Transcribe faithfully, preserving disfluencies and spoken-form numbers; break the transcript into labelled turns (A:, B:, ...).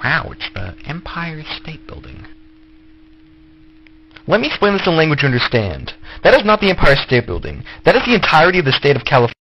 A: Wow, it's the Empire State Building. Let me explain this in language you understand. That is not the Empire State Building. That is the entirety of the state of California.